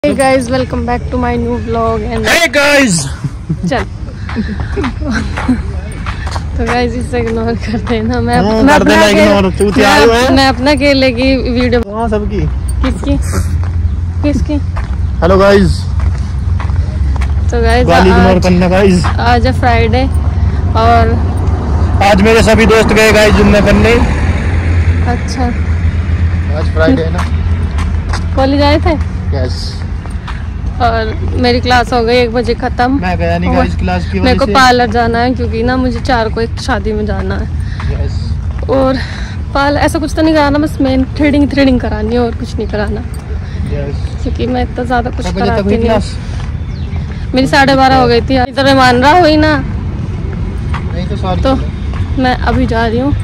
Hey guys, welcome back to my new vlog and Hey guys चल तो guys इसे ignore करते हैं ना। मैं अपना अकेले की वीडियो सबकी किसकी हेलो गाइस। तो गाइस इग्नोर करना गाइस। आज है फ्राइडे और आज मेरे सभी दोस्त गए गाइस जुम्मे करने। अच्छा आज फ्राइडे है ना। कॉलेज आए थे यस। और मेरी क्लास हो गई 1 बजे खत्म। मैं गया नहीं गाइस क्लास की वजह से। मेरे को पार्लर जाना है क्योंकि ना मुझे 4 को एक शादी में जाना है। यस। और पार्लर ऐसा कुछ तो नहीं कराना, बस मेन थ्रेडिंग करानी है और कुछ नहीं कराना। यस। क्योंकि मैं इतना ज्यादा कुछ कराती नहीं। क्लास मेरी 12:30 हो गई थी। इधर मैं मान रहा हुई ना नहीं तो सॉरी। तो मैं अभी जा रही हूँ।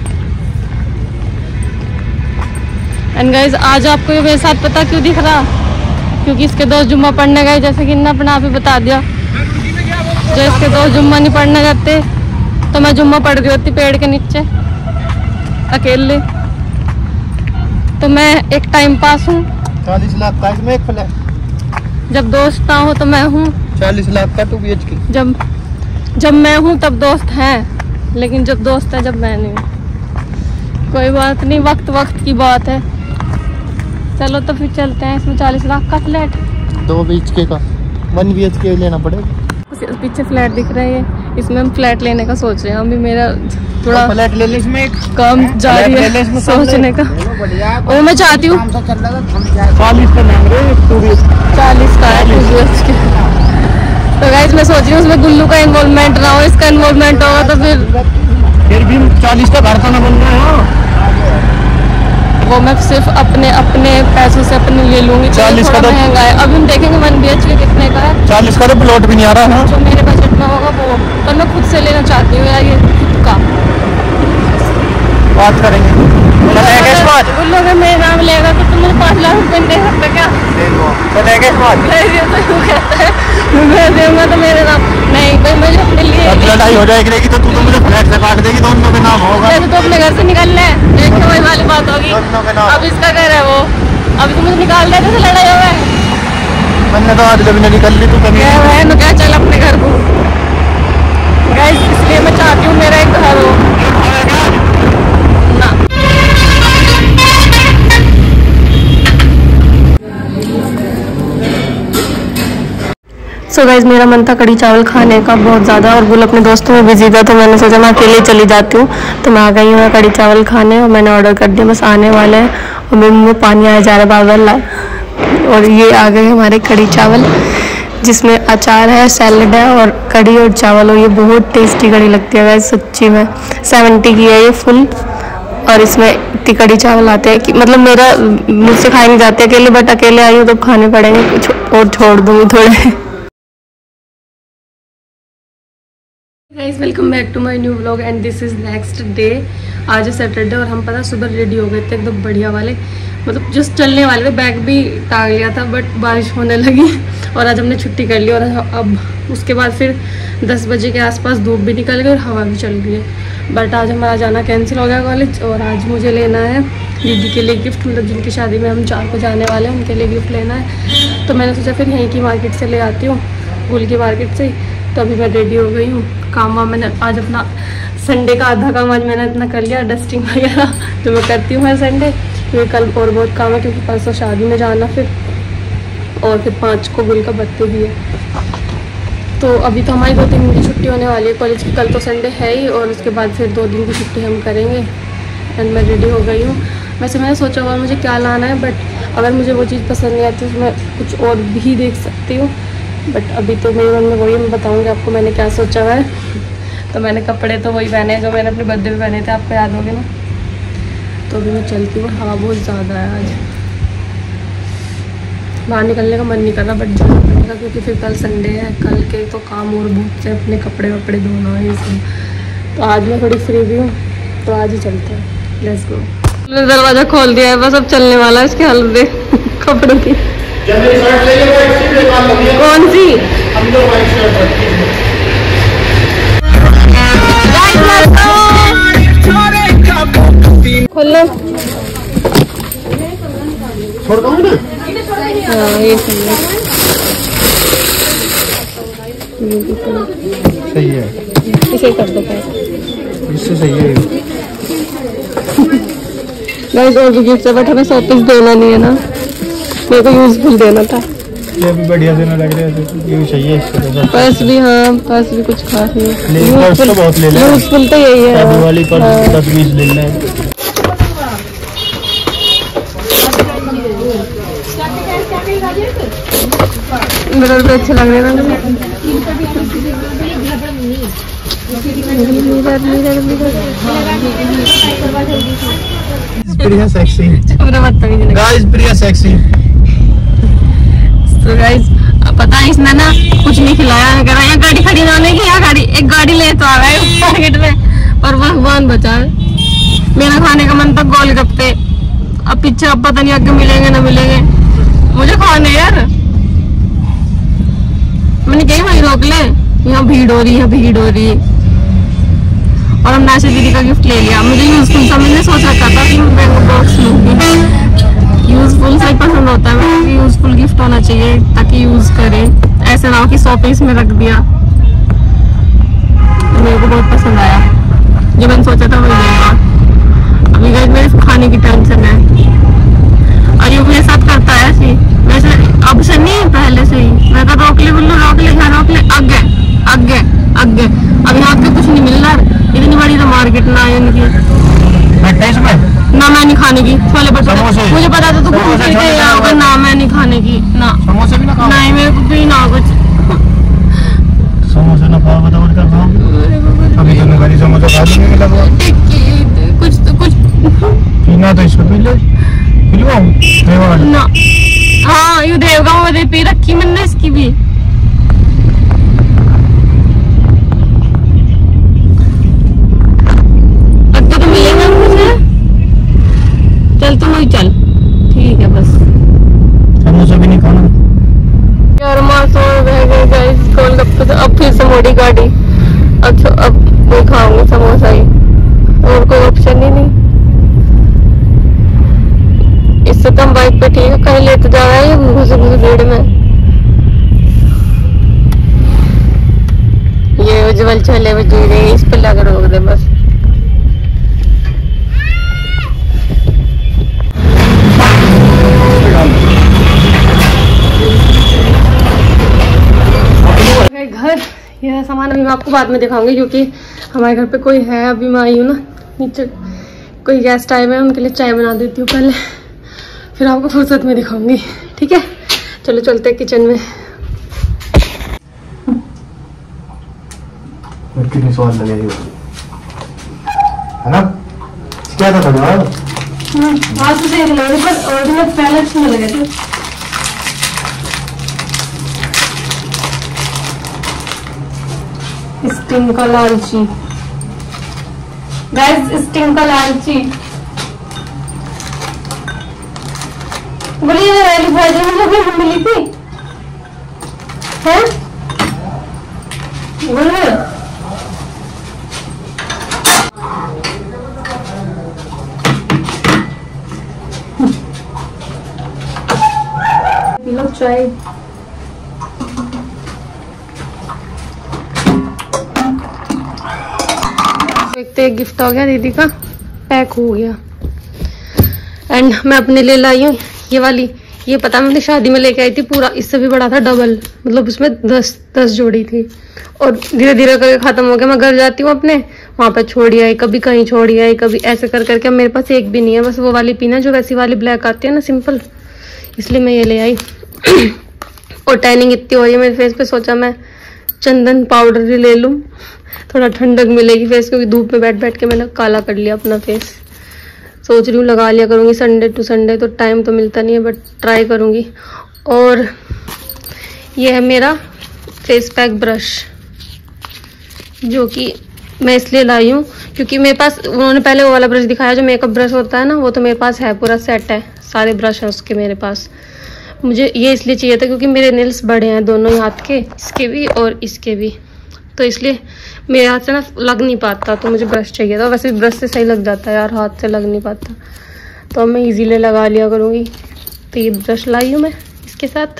एंड गाइस आज आपको ये मेरे साथ पता क्यों दिख रहा, क्योंकि इसके दोस्त जुम्मा पढ़ने गए, जैसे कि इन्होंने अपने आप ही बता दिया। जो इसके दोस्त जुम्मा नहीं पढ़ने जाते तो मैं जुम्मा पढ़ रही होती पेड़ के नीचे अकेले। तो मैं एक टाइम पास हूँ। 40 लाख का इसमें एक फ्लैट। जब दोस्त ना हो तो मैं हूँ। 40 लाख का 2 BHK। जब मैं हूँ तब दोस्त हैं, लेकिन जब दोस्त है जब मैं नहीं हूँ। कोई बात नहीं, वक्त की बात है। चलो तो फिर चलते हैं। इसमें 40 लाख का फ्लैट 2 BHK का 1 BHK लेना पड़ेगा। पीछे फ्लैट दिख रहा है, इसमें हम फ्लैट लेने का सोच रहे हैं। अभी मेरा थोड़ा फ्लैट ले ले, इसमें एक काम जारी है सोचने का। और मैं चाहती हूँ 40 का मांग रहे हैं 2 BHK। 40 का है 2 BHK। तो गाइस मैं सोच रही हूँ उसमें गुल्लू का इन्वॉल्वमेंट ना हो, इसका इन्वॉल्वमेंट होगा तो फिर भी 40 का घर तो ना बन रहा है। वो मैं सिर्फ अपने पैसों से अपने ले लूंगी। 40 का तो महंगा है। अभी हम देखेंगे 1 BHK कितने का है। 40 का तो प्लॉट भी नहीं आ रहा है। जो मेरे बजट में होगा वो, पर मैं खुद से लेना चाहती हूँ यार, ये खुद का। बात करेंगे। गुल्लू अगर मेरे नाम लेगा तो तुम मुझे 5 लाख रुपए दे सकते क्या? मैं दूंगा तो मेरे नाम नहीं भाई, मुझे अपने लिए लड़ाई हो जाएगी तो तू मुझे फ्लैट से काट देगी, दोनों के नाम होगा। तो अपने घर से निकलना है, एक तो वही वाली बात होगी। अब इसका घर है वो, अभी तुम मुझे निकाल देते तो लड़ाई होगा। मैंने तो आज कभी नहीं निकल ली तू कभी। क्या चल अपने घर को गाइस, इसलिए मैं चाहती हूँ मेरा एक घर हो ना। सो गाइस मेरा मन था कढ़ी चावल खाने का बहुत ज़्यादा, और गुल अपने दोस्तों में बिजी था, तो मैंने सोचा मैं अकेले चली जाती हूँ। तो मैं आ गई हूँ कढ़ी चावल खाने और मैंने ऑर्डर कर दिया, बस आने वाले हैं। और मेरे मुँह में पानी आया जा रहा है बार। और ये आ गए हमारे कढ़ी चावल, जिसमें अचार है, सैलड है और कढ़ी और चावल। और ये बहुत टेस्टी कढ़ी लगती है गाइस सच्ची में। 70 की है ये फुल, और इसमें इतनी कढ़ी चावल आते हैं कि मतलब मेरा मुझसे खाए नहीं जाते अकेले, बट अकेले आई हूँ तो खाने पड़ेंगे, कुछ और छोड़ दूँगी थोड़े। Guys welcome back to my new vlog and this is next day. आज है सैटरडे और हम पता सुबह रेडी हो गए थे एकदम बढ़िया वाले, मतलब जस्ट चलने वाले थे, बैग भी टांग लिया था, बट बारिश होने लगी और आज हमने छुट्टी कर ली। और अब उसके बाद फिर 10 बजे के आसपास धूप भी निकल गई और हवा भी चल रही है। बट आज हमारा जाना कैंसिल हो गया कॉलेज, और आज मुझे लेना है दीदी के लिए गिफ्ट, मतलब जिनकी शादी में हम 4 को जाने वाले हैं उनके लिए गिफ्ट लेना है। तो मैंने सोचा फिर यहीं की मार्केट से ले आती हूँ, गुल की मार्केट से। तो अभी मैं रेडी हो गई हूँ। काम मैंने आज अपना संडे का आधा काम आज मैंने इतना कर लिया, डस्टिंग वगैरह जो मैं करती हूँ हर संडे, क्योंकि कल और बहुत काम है, क्योंकि परसों शादी में जाना फिर, और फिर 5 को गुल का बर्थडे भी है। तो अभी तो हमारी 2-3 दिन की छुट्टी होने वाली है कॉलेज की। कल तो संडे है ही, और उसके बाद फिर 2 दिन की छुट्टी हम करेंगे। एंड मैं रेडी हो गई हूँ। वैसे मैंने सोचा हुआ मुझे क्या लाना है, बट अगर मुझे वो चीज़ पसंद नहीं आती तो मैं कुछ और भी देख सकती हूँ, बट अभी तो मेरे मन में वही, मैं बताऊँगी आपको मैंने क्या सोचा है। तो मैंने कपड़े तो वही पहने हैं जो मैंने अपने बर्थडे पे पहने थे, आपको याद होगे ना। तो अभी मैं चलती हूँ, हवा बहुत ज़्यादा है आज, बाहर निकलने का मन नहीं कर रहा, बट जाना पड़ेगा क्योंकि फिर कल संडे है। कल के तो काम और बहुत से, अपने कपड़े वपड़े धोना है इसमें। तो आज मैं थोड़ी फ्री भी हूँ, तो आज ही चलते हैं, लेट्स गो। दरवाज़ा खोल दिया है, बस अब चलने वाला है। इसकी हालत देख कपड़ों की। कौन सी? खोलो। छोड़ दूँ ना? हाँ ये सही है, सही है, इसे कर दो पैक। इससे सही है। गाइस और भी गिफ्ट है बट हमें 100 पीस देना नहीं है ना, मेरे को यूजफुल देना था। ये भी बढ़िया देना लग रहा है, ये भी सही है इसके तो। पर्स भी, हाँ पर्स भी कुछ खास नहीं, पर्स तो बहुत ले लें, यूजफुल तो यही है। शादी वाली पर्स 10-20 ले लें। मिरर भी अच्छे लग रहे हैं ना, Priya sexy, guys Priya sexy. तो गाइस पता है इसने ना कुछ नहीं खिलाया, कह रहा है गाड़ी खड़ी होने की, यहाँ गाड़ी एक गाड़ी ले तो आ गए मार्केट में, पर भगवान बचाए मेरा खाने का मन था गोलगप्पे। अब पीछे अब पता नहीं आगे मिलेंगे ना मिलेंगे, मुझे खाने यार। मैंने कही वहीं रोक ले, यहाँ भीड़ हो रही है, भीड़ हो रही है। और हमने ऐसे दीदी का गिफ्ट ले लिया, मुझे यूजफुल सा, मैंने सोच रखा था कि मैं बॉक्स लूंगी, यूजफुल सा ही पसंद होता है मुझे, यूजफुल गिफ्ट होना चाहिए ताकि यूज करे, ऐसे ना हो कि 100 पीस में रख दिया। तो मेरे को बहुत पसंद आया, जो मैंने सोचा था वही लेगा। अभी गाइस मेरे खाने की टेंशन है, और ये मेरे साथ करता है ऐसे, वैसे अब से नहीं पहले से ही। मैं तो रोक ले बोलो, रोक ले रोक ले, आगे आगे आगे। अब यहाँ पे कुछ नहीं मिल रहा, इतनी बड़ी तो मार्केट ना है इनकी ना। मैं नहीं खाने की छोले भटूरे, मुझे पता था तू घूम फिर के होगा ना, मैं नहीं खाने की ना, समोसे भी ना खाओ। नहीं मेरे को भी ना कुछ समोसे ना खाओ, बताओ क्या खाओ। अभी तो मैं खाली समोसा खा लूंगी, मिला कुछ तो कुछ पीना तो इसको पी ले, पिलवाऊं ना। हाँ यू देवगांव में पी रखी मैंने इसकी भी। तो मिलेगा मुझे, चल तुम वही चल, ठीक है बस। समोसा भी नहीं खाना यार मासूम रह गए गाइस गोलगप्पे से। अब फिर से मोड़ी गाड़ी, अच्छा अब मैं खाऊंगी समोसा ही, और कोई ऑप्शन ही नहीं। इससे तो हम बाइक पे ठीक है, कहीं लेते जा रहा है ये घुसे घुसे भीड़ में। ये उज्जवल छोले भटूरे, इस पे लग रोक दे बस। घर यह सामान अभी मैं आपको बाद में दिखाऊंगी, क्योंकि हमारे घर पे कोई है। अभी मैं आई हूँ ना नीचे, कोई गेस्ट आए हुए हैं, उनके लिए चाय बना देती हूँ पहले, फिर आपको फुर्सत में दिखाऊंगी, ठीक है। चलो चलते हैं किचन में। कितनी स्वाद लगेगी है ना, क्या था धन्यवाद। आज तो देख लो, पर ओरिजिनल पहले अच्छे नहीं लगे थे। स्टिंग का लालची गाइस, स्टिंग का लालची बोलिए वाली भाजी मतलब मिली थी है, बोलिए पी लो चाय। एक गिफ्ट हो गया दीदी का, पैक हो गया। एंड मैं अपने लिए लाई हूँ ये वाली, ये पता मैंने शादी में लेके आई थी पूरा, इससे भी बड़ा था डबल, मतलब उसमें 10 जोड़ी थी, और धीरे धीरे करके खत्म हो गया। मैं घर जाती हूँ अपने, वहां पर छोड़ी आई, कभी कहीं छोड़ी आई, कभी ऐसे कर करके मेरे पास एक भी नहीं है, बस वो वाली पीना जो वैसी वाली ब्लैक आती है ना सिंपल, इसलिए मैं ये ले आई। और टैनिंग इतनी हो रही है मेरे फेस पे, सोचा मैं चंदन पाउडर भी ले लूँ, थोड़ा ठंडक मिलेगी फेस, क्योंकि धूप में बैठ बैठ के मैंने काला कर लिया अपना फेस। सोच रही हूँ लगा लिया करूँगी संडे टू संडे, तो टाइम तो मिलता नहीं है बट ट्राई करूँगी। और ये है मेरा फेस पैक ब्रश, जो कि मैं इसलिए लाई हूँ क्योंकि मेरे पास उन्होंने पहले वो वाला ब्रश दिखाया जो मेकअप ब्रश होता है ना, वो तो मेरे पास है, पूरा सेट है, सारे ब्रश हैं उसके मेरे पास। मुझे ये इसलिए चाहिए था क्योंकि मेरे नेल्स बड़े हैं दोनों ही हाथ के, इसके भी और इसके भी, तो इसलिए मेरे हाथ से ना लग नहीं पाता, तो मुझे ब्रश चाहिए था। वैसे भी ब्रश से सही लग जाता है यार, हाथ से लग नहीं पाता, तो अब मैं इजीली लगा लिया करूँगी। तो ये ब्रश लाई हूँ मैं, इसके साथ।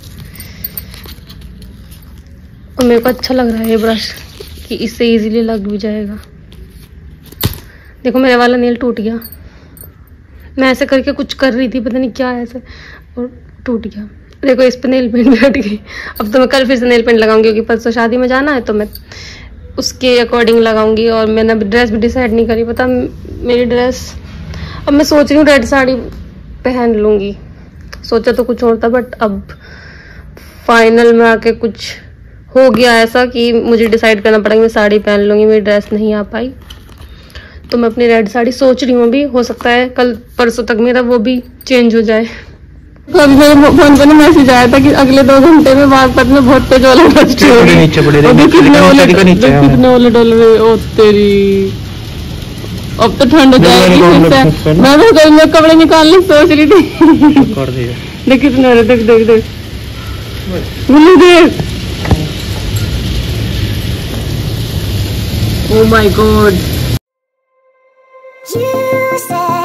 और मेरे को अच्छा लग रहा है ये ब्रश कि इससे इजीली लग भी जाएगा। देखो मेरे वाला नेल टूट गया, मैं ऐसे करके कुछ कर रही थी, पता नहीं क्या ऐसे, और टूट गया। देखो इस पे नेल पेंट भी हट गई। अब तो मैं कल फिर से नेल पेंट लगाऊंगी क्योंकि परसों शादी में जाना है, तो मैं उसके अकॉर्डिंग लगाऊंगी। और मैंने अभी ड्रेस भी डिसाइड नहीं करी, पता मेरी ड्रेस अब मैं सोच रही हूँ रेड साड़ी पहन लूँगी। सोचा तो कुछ और था, बट अब फाइनल में आके कुछ हो गया ऐसा कि मुझे डिसाइड करना पड़ेगा। मैं साड़ी पहन लूँगी, मेरी ड्रेस नहीं आ पाई तो मैं अपनी रेड साड़ी सोच रही हूँ। अभी हो सकता है कल परसों तक मेरा वो भी चेंज हो जाए। तो अभी मेरे फोन पे ना मैसेज आया था कि अगले 2 घंटे में बागपत में बहुत तेज ओलावृष्टि होगी। कितने ओले डोल रहे ओ तेरी। अब तो ठंड हो जाएगी फिर से। मैं भी गर्मी में कपड़े निकालने सोच रही थी। देख कितने हो रहे, देख देख देख देख। Oh my God. You said